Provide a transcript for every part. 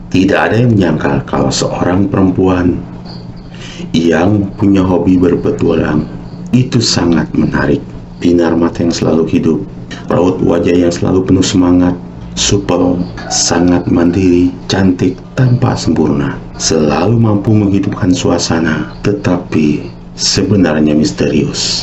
Tidak ada yang menyangka kalau seorang perempuan yang punya hobi berpetualang itu sangat menarik. Binar mata yang selalu hidup, raut wajah yang selalu penuh semangat, supel, sangat mandiri, cantik tanpa sempurna, selalu mampu menghidupkan suasana, tetapi sebenarnya misterius.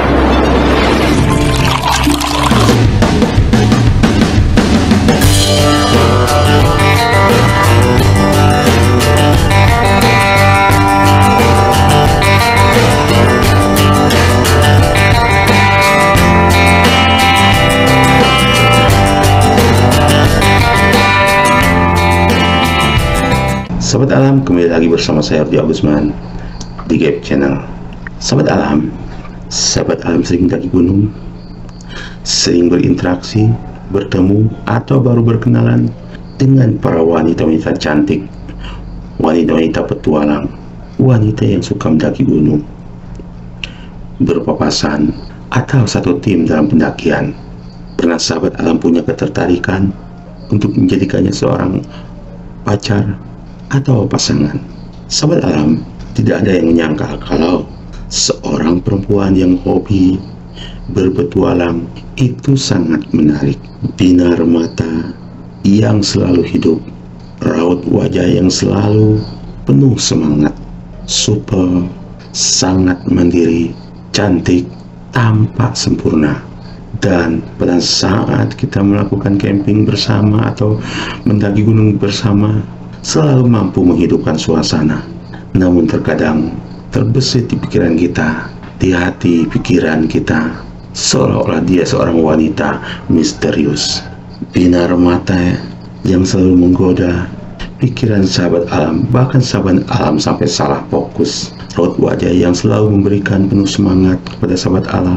Sahabat Alam, kembali lagi bersama saya Ardi Agusman di Gap Channel. Sahabat Alam sering mendaki gunung, sering berinteraksi, bertemu, atau baru berkenalan dengan para wanita-wanita cantik, wanita-wanita petualang, wanita yang suka mendaki gunung, berpapasan, atau satu tim dalam pendakian. Pernah sahabat Alam punya ketertarikan untuk menjadikannya seorang pacar atau pasangan? Sahabat Alam, tidak ada yang menyangka kalau seorang perempuan yang hobi berpetualang itu sangat menarik. Binar mata yang selalu hidup, raut wajah yang selalu penuh semangat, supel, sangat mandiri, cantik, tampak sempurna. Dan pada saat kita melakukan camping bersama atau mendaki gunung bersama, selalu mampu menghidupkan suasana. Namun terkadang terbesit di pikiran kita, di hati pikiran kita, seolah-olah dia seorang wanita misterius. Binar mata yang selalu menggoda pikiran sahabat Alam, bahkan sahabat Alam sampai salah fokus. Raut wajah yang selalu memberikan penuh semangat kepada sahabat Alam,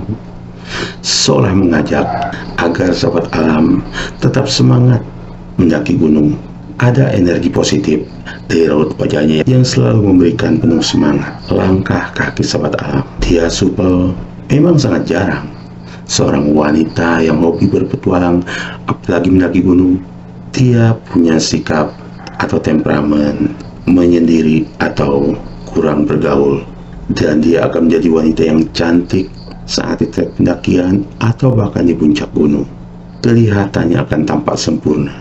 seolah mengajak agar sahabat Alam tetap semangat mendaki gunung. Ada energi positif dari raut wajahnya yang selalu memberikan penuh semangat. Langkah kaki sahabat Alam, dia supel. Memang sangat jarang seorang wanita yang hobi berpetualang, apalagi mendaki gunung, dia punya sikap atau temperamen menyendiri atau kurang bergaul, dan dia akan menjadi wanita yang cantik saat di trek pendakian atau bahkan di puncak gunung. Kelihatannya akan tampak sempurna,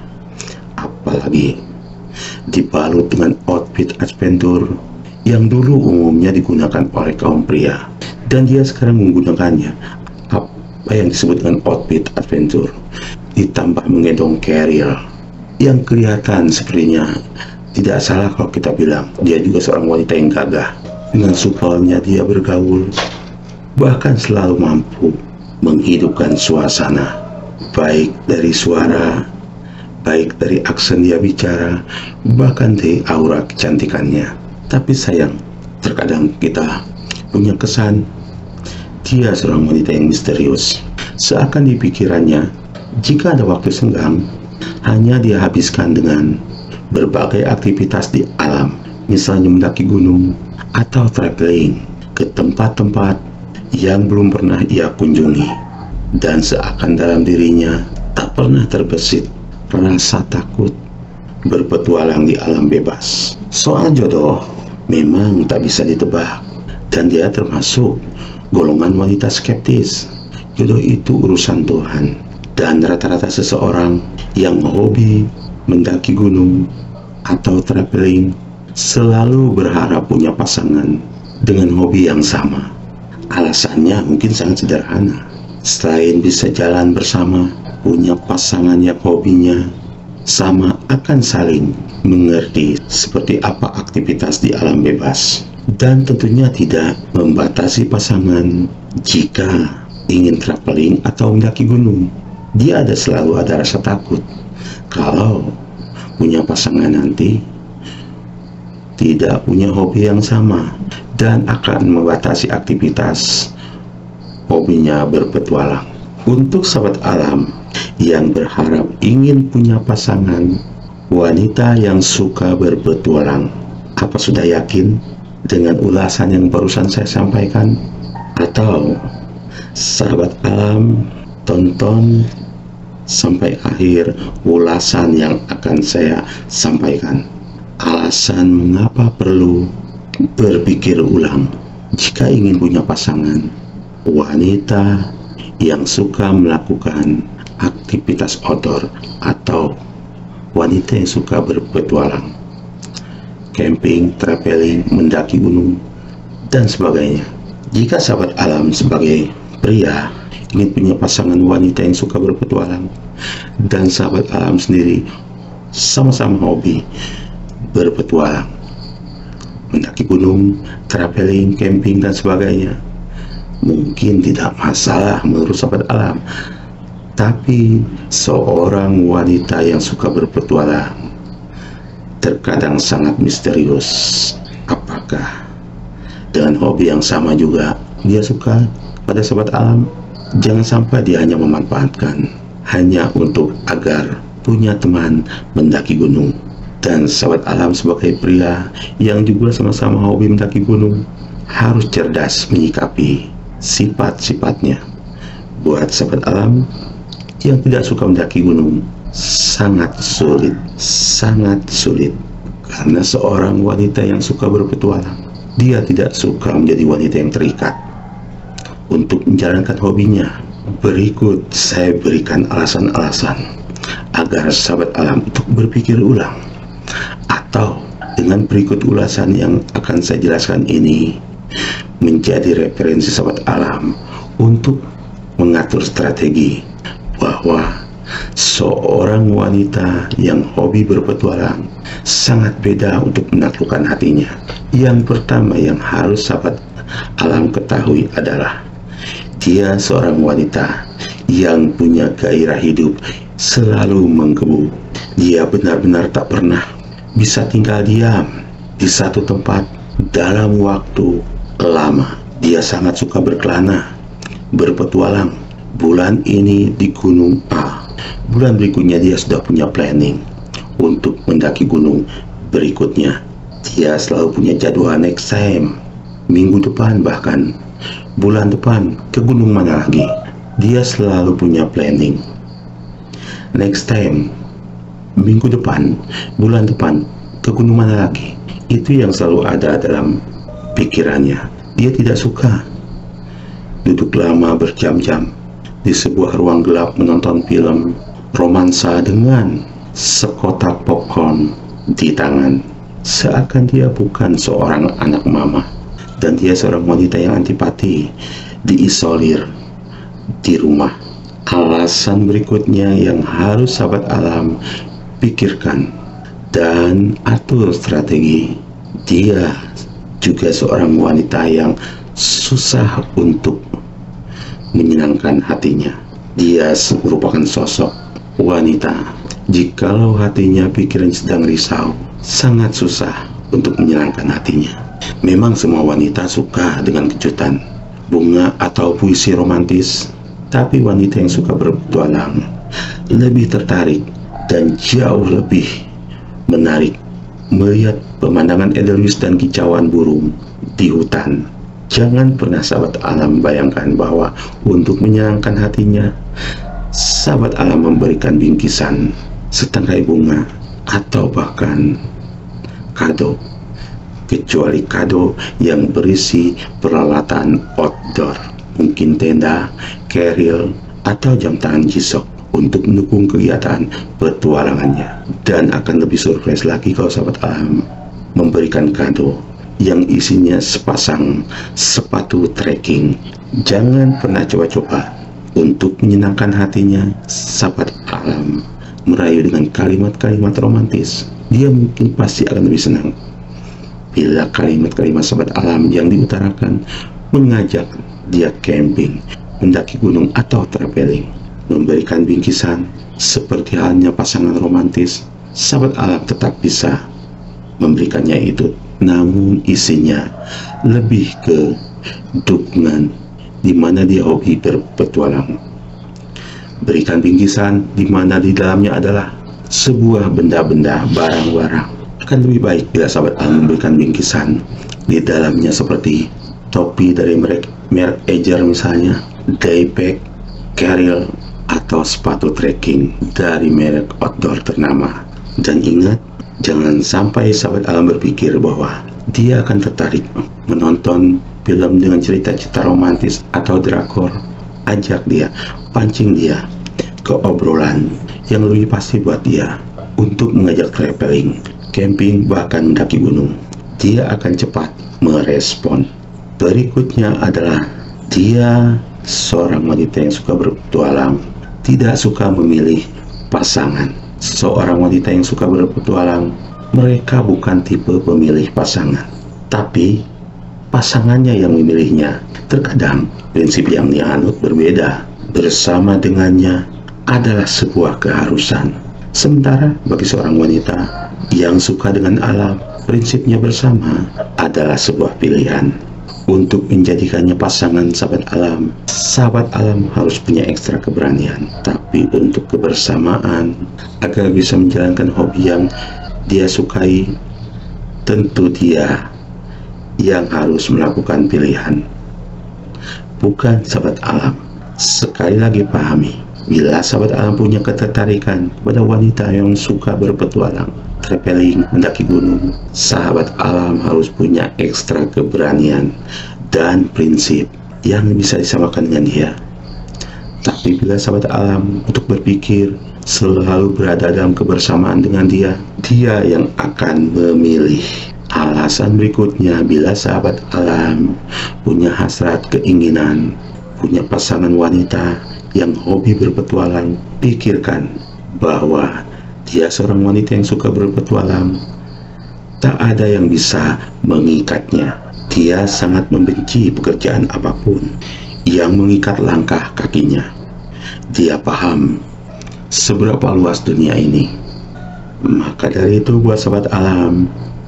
apalagi dibalut dengan outfit adventure yang dulu umumnya digunakan oleh kaum pria, dan dia sekarang menggunakannya, apa yang disebut dengan outfit adventure, ditambah menggendong carrier yang kelihatan sepertinya tidak salah kalau kita bilang dia juga seorang wanita yang gagah. Dengan supelnya dia bergaul, bahkan selalu mampu menghidupkan suasana, baik dari suara, baik dari aksen dia bicara, bahkan dari aura kecantikannya. Tapi sayang, terkadang kita punya kesan dia seorang wanita yang misterius. Seakan di pikirannya, jika ada waktu senggang, hanya dia habiskan dengan berbagai aktivitas di alam, misalnya mendaki gunung atau traveling ke tempat-tempat yang belum pernah ia kunjungi. Dan seakan dalam dirinya tak pernah terbesit rasa takut berpetualang di alam bebas. Soal jodoh memang tak bisa ditebak, dan dia termasuk golongan wanita skeptis. Jodoh itu urusan Tuhan, dan rata-rata seseorang yang hobi mendaki gunung atau traveling selalu berharap punya pasangan dengan hobi yang sama. Alasannya mungkin sangat sederhana. Selain bisa jalan bersama, punya pasangan yang hobinya sama, akan saling mengerti seperti apa aktivitas di alam bebas, dan tentunya tidak membatasi pasangan jika ingin traveling atau mendaki gunung. Dia selalu ada rasa takut kalau punya pasangan nanti tidak punya hobi yang sama dan akan membatasi aktivitas hobinya berpetualang. Untuk sahabat Alam yang berharap ingin punya pasangan wanita yang suka berpetualang, apa sudah yakin dengan ulasan yang barusan saya sampaikan? Atau sahabat Alam tonton sampai akhir ulasan yang akan saya sampaikan. Alasan mengapa perlu berpikir ulang jika ingin punya pasangan. Wanita yang suka melakukan aktivitas outdoor atau wanita yang suka berpetualang, camping, traveling, mendaki gunung, dan sebagainya. Jika sahabat alam sebagai pria ingin punya pasangan wanita yang suka berpetualang, dan sahabat alam sendiri sama-sama hobi berpetualang, mendaki gunung, traveling, camping, dan sebagainya, mungkin tidak masalah menurut sahabat alam. Tapi seorang wanita yang suka berpetualang terkadang sangat misterius. Apakah dengan hobi yang sama juga dia suka pada sahabat alam? Jangan sampai dia hanya memanfaatkan hanya untuk agar punya teman mendaki gunung. Dan sahabat alam sebagai pria yang juga sama-sama hobi mendaki gunung harus cerdas menyikapi sifat-sifatnya. Buat sahabat alam yang tidak suka mendaki gunung, sangat sulit, karena seorang wanita yang suka berpetualang, dia tidak suka menjadi wanita yang terikat untuk menjalankan hobinya. Berikut saya berikan alasan-alasan agar sahabat alam untuk berpikir ulang, atau dengan berikut ulasan yang akan saya jelaskan ini menjadi referensi sahabat alam untuk mengatur strategi bahwa seorang wanita yang hobi berpetualang sangat beda untuk menaklukkan hatinya. Yang pertama yang harus sahabat alam ketahui adalah dia seorang wanita yang punya gairah hidup selalu menggebu. Dia benar-benar tak pernah bisa tinggal diam di satu tempat dalam waktu lama. Dia sangat suka berkelana, berpetualang. Bulan ini di gunung A, bulan berikutnya dia sudah punya planning untuk mendaki gunung berikutnya. Dia selalu punya jadwal next time, minggu depan, bahkan bulan depan ke gunung mana lagi. Dia selalu punya planning next time, minggu depan, bulan depan ke gunung mana lagi. Itu yang selalu ada dalam pikirannya. Dia tidak suka duduk lama berjam-jam di sebuah ruang gelap menonton film romansa dengan sekotak popcorn di tangan, seakan dia bukan seorang anak mama dan dia seorang wanita yang antipati, diisolir di rumah. Alasan berikutnya yang harus sahabat alam pikirkan dan atur strategi, dia juga seorang wanita yang susah untuk menyenangkan hatinya. Dia merupakan sosok wanita, jikalau hatinya pikiran sedang risau, sangat susah untuk menyenangkan hatinya. Memang semua wanita suka dengan kejutan, bunga atau puisi romantis, tapi wanita yang suka berpetualang lebih tertarik dan jauh lebih menarik melihat pemandangan edelweiss dan kicauan burung di hutan. Jangan pernah sahabat alam bayangkan bahwa untuk menyenangkan hatinya, sahabat alam memberikan bingkisan setangkai bunga atau bahkan kado, kecuali kado yang berisi peralatan outdoor, mungkin tenda, keril, atau jam tangan G-Shock untuk mendukung kegiatan petualangannya. Dan akan lebih surprise lagi kalau sahabat alam memberikan kado yang isinya sepasang sepatu trekking. Jangan pernah coba-coba untuk menyenangkan hatinya sahabat alam merayu dengan kalimat-kalimat romantis. Dia mungkin pasti akan lebih senang bila kalimat-kalimat sahabat alam yang diutarakan mengajak dia camping, mendaki gunung atau traveling, memberikan bingkisan seperti halnya pasangan romantis. Sahabat alam tetap bisa memberikannya itu, namun isinya lebih ke dukungan di mana dia hobi berpetualang. Berikan bingkisan di mana di dalamnya adalah sebuah benda-benda, barang-barang. Akan lebih baik bila sahabat alam memberikan bingkisan di dalamnya seperti topi dari merek Ager misalnya, daypack, carrier, atau sepatu trekking dari merek outdoor ternama. Dan ingat, jangan sampai sahabat alam berpikir bahwa dia akan tertarik menonton film dengan cerita-cerita romantis atau drakor. Ajak dia, pancing dia ke obrolan yang lebih pasti buat dia untuk mengajak traveling, camping, bahkan mendaki gunung. Dia akan cepat merespon. Berikutnya adalah dia seorang wanita yang suka berpetualang, tidak suka memilih pasangan. Seorang wanita yang suka berpetualang, mereka bukan tipe pemilih pasangan, tapi pasangannya yang memilihnya. Terkadang prinsip yang dia anut berbeda. Bersama dengannya adalah sebuah keharusan. Sementara bagi seorang wanita yang suka dengan alam, prinsipnya bersama adalah sebuah pilihan. Untuk menjadikannya pasangan sahabat alam harus punya ekstra keberanian. Tapi untuk kebersamaan, agar bisa menjalankan hobi yang dia sukai, tentu dia yang harus melakukan pilihan, bukan sahabat alam. Sekali lagi pahami, bila sahabat alam punya ketertarikan pada wanita yang suka berpetualang, traveling, mendaki gunung, sahabat alam harus punya ekstra keberanian dan prinsip yang bisa disamakan dengan dia. Tapi bila sahabat alam untuk berpikir selalu berada dalam kebersamaan dengan dia yang akan memilih. Alasan berikutnya, bila sahabat alam punya hasrat keinginan, punya pasangan wanita yang hobi berpetualang, pikirkan bahwa dia seorang wanita yang suka berpetualang. Tak ada yang bisa mengikatnya. Dia sangat membenci pekerjaan apapun yang mengikat langkah kakinya. Dia paham seberapa luas dunia ini. Maka dari itu buat sahabat alam,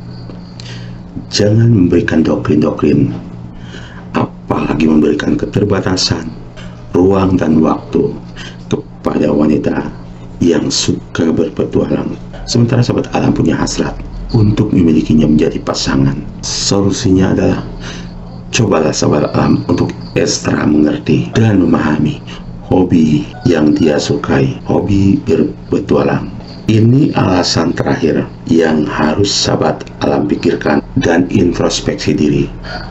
jangan memberikan doktrin-doktrin, apalagi memberikan keterbatasan ruang dan waktu kepada wanita yang suka berpetualang. Sementara sahabat alam punya hasrat untuk memilikinya menjadi pasangan. Solusinya adalah cobalah sahabat alam untuk ekstra mengerti dan memahami hobi yang dia sukai, hobi berpetualang. Ini alasan terakhir yang harus sahabat alam pikirkan dan introspeksi diri.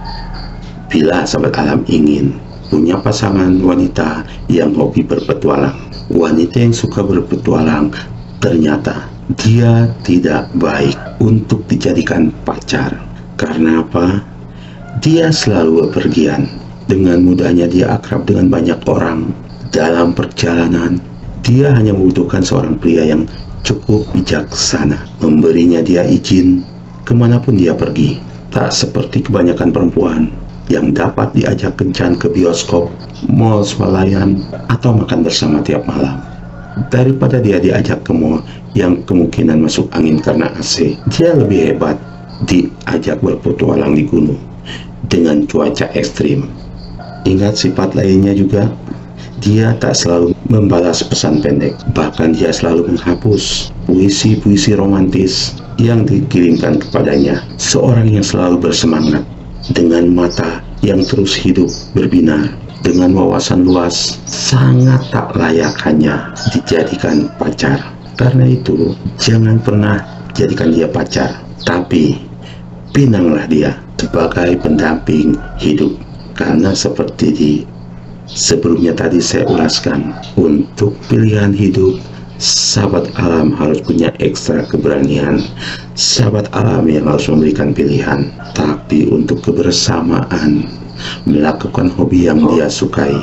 Bila sahabat alam ingin punya pasangan wanita yang hobi berpetualang, wanita yang suka berpetualang, ternyata dia tidak baik untuk dijadikan pacar. Karena apa? Dia selalu bepergian. Dengan mudahnya dia akrab dengan banyak orang. Dalam perjalanan, dia hanya membutuhkan seorang pria yang cukup bijaksana, memberinya dia izin kemanapun dia pergi. Tak seperti kebanyakan perempuan yang dapat diajak kencan ke bioskop, mall swalayan, atau makan bersama tiap malam. Daripada dia diajak ke mall yang kemungkinan masuk angin karena AC, dia lebih hebat diajak berpetualang di gunung dengan cuaca ekstrim. Ingat sifat lainnya juga, dia tak selalu membalas pesan pendek, bahkan dia selalu menghapus puisi-puisi romantis yang dikirimkan kepadanya. Seorang yang selalu bersemangat, dengan mata yang terus hidup berbinar, dengan wawasan luas, sangat tak layak hanya dijadikan pacar. Karena itu, jangan pernah jadikan dia pacar, tapi pinanglah dia sebagai pendamping hidup. Karena seperti di sebelumnya tadi saya ulaskan, untuk pilihan hidup, sahabat alam harus punya ekstra keberanian. Sahabat alam yang harus memberikan pilihan. Tapi untuk kebersamaan, melakukan hobi yang dia sukai,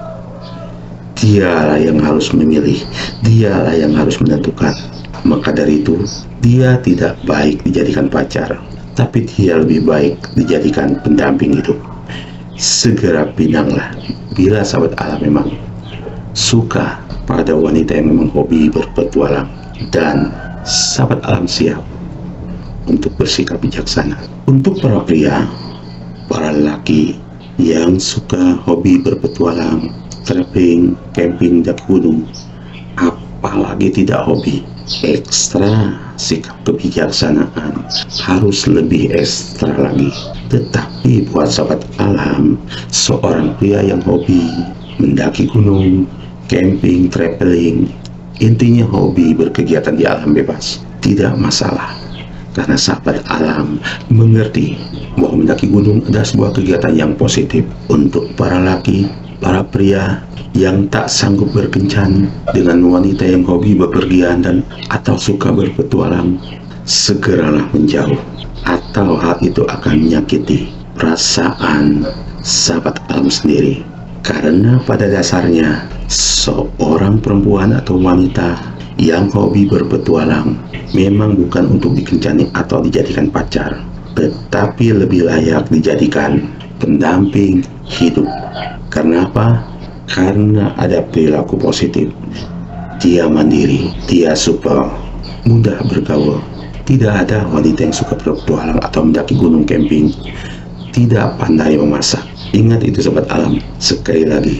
dialah yang harus memilih, dialah yang harus menentukan. Maka dari itu, dia tidak baik dijadikan pacar, tapi dia lebih baik dijadikan pendamping hidup. Segera pinanglah bila sahabat alam memang suka pada wanita yang memang hobi berpetualang, dan sahabat alam siap untuk bersikap bijaksana. Untuk para pria, para lelaki yang suka hobi berpetualang, traveling, camping, dan gunung, apalagi tidak hobi, ekstra sikap kebijaksanaan harus lebih ekstra lagi. Tetapi buat sahabat alam, seorang pria yang hobi mendaki gunung, camping, traveling, intinya hobi berkegiatan di alam bebas, tidak masalah. Karena sahabat alam mengerti bahwa mendaki gunung adalah sebuah kegiatan yang positif untuk para laki, para pria yang tak sanggup berkencan dengan wanita yang hobi bepergian dan atau suka berpetualang. Segeralah menjauh, atau hal itu akan menyakiti perasaan sahabat alam sendiri. Karena pada dasarnya seorang perempuan atau wanita yang hobi berpetualang memang bukan untuk dikencani atau dijadikan pacar, tetapi lebih layak dijadikan pendamping hidup. Karena apa? Karena ada perilaku positif. Dia mandiri, dia supel, mudah bergaul. Tidak ada wanita yang suka berpetualang atau mendaki gunung camping tidak pandai memasak. Ingat itu sahabat alam. Sekali lagi,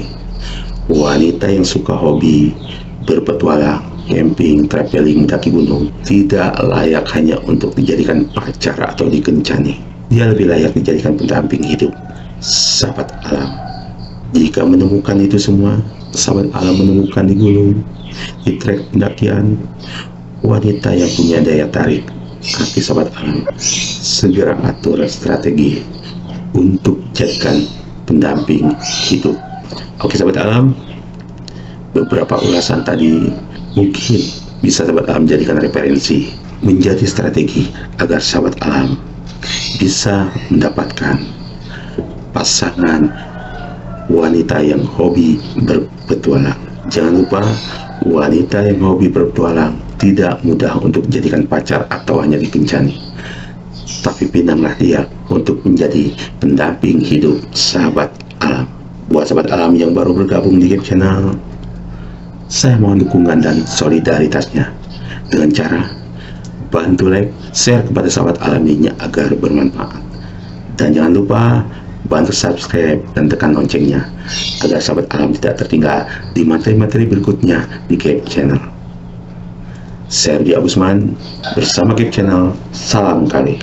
wanita yang suka hobi berpetualang, camping, traveling, mendaki gunung tidak layak hanya untuk dijadikan pacar atau dikencani. Dia lebih layak dijadikan pendamping hidup. Sahabat alam, jika menemukan itu semua, sahabat alam menemukan di gunung, di trek pendakian, wanita yang punya daya tarik hati sahabat alam, segera atur strategi untuk jadikan pendamping hidup. Oke sahabat alam, beberapa ulasan tadi mungkin bisa sahabat alam jadikan referensi menjadi strategi agar sahabat alam bisa mendapatkan pasangan wanita yang hobi berpetualang. Jangan lupa, wanita yang hobi berpetualang tidak mudah untuk dijadikan pacar atau hanya dikencani, tapi pinanglah dia untuk menjadi pendamping hidup sahabat alam. Buat sahabat alam yang baru bergabung di GAP Channel, saya mohon dukungan dan solidaritasnya dengan cara bantu like, share kepada sahabat alam lainnya agar bermanfaat. Dan jangan lupa bantu subscribe dan tekan loncengnya agar sahabat alam tidak tertinggal di materi-materi berikutnya di GAP Channel. Saya Rudi Agusman bersama GAP Channel. Salam kali.